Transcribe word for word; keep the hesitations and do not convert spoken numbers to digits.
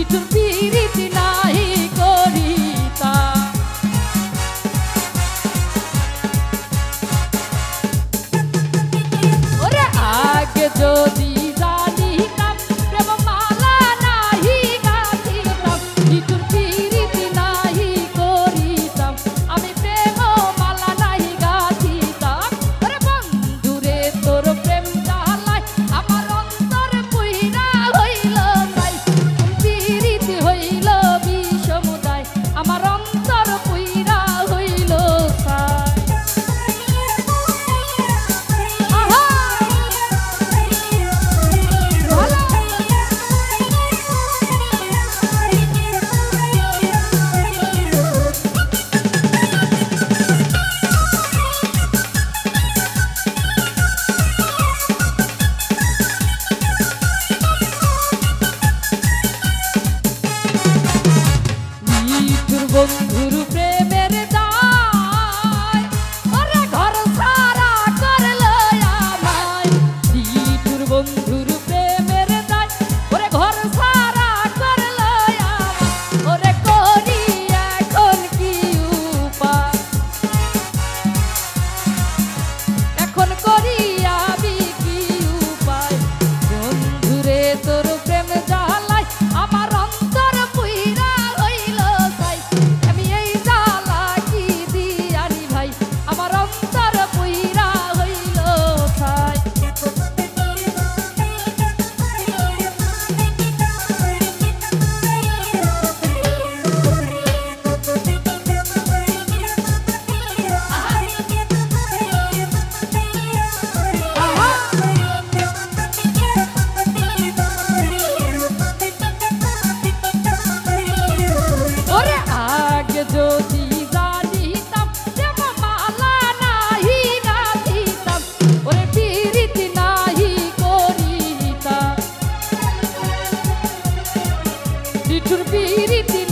নিঠুর পিরিতি নাহি করিতা ওরে আগে যদি জানিতাম প্রেম মালা নাহি গাথিতাম নিঠুর পিরিতি নাহি করিতাম আমি প্রেম মালা নাহি গাথিতাম ওরে বন্ধুরে তোর প্রেম জ্বালায় আমার অন্তর পুইরা হইল তাই পিরিতি হইল বিষমুদায় আমার অন্তর পুইরা হইল তাই বন্ধুর প্রেমের দায় ওরে ঘর সারা করলো আমায় নিঠুর বন্ধুর প্রেমের দায় ওরে ঘর সারা করলো আমায় ওরে করি এখন কি উপায় এখন করি আমি কি উপায় বন্ধুরে তোর প্রেম জ্বালায় আমার অন্তর পুইরা হইল তাই আমি এই জ্বালা কি দিয়ানি ভাই আমার অন্তর পুইরা হইল তাই ওরে আগে যদি জানিতাম প্রেম মালা নাহি গাথিতাম ওরে পিরিতি নাহি করিতাম নিঠুর পিরিতি